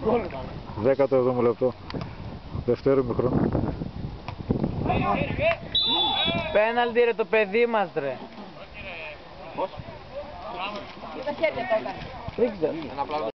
17ο λεπτό. Δεύτερο ημίχρονο. Πέναλτι ρε το παιδί μας ρε. Πώς? Με τα χέρια το έκανε. Δεν ξέρω.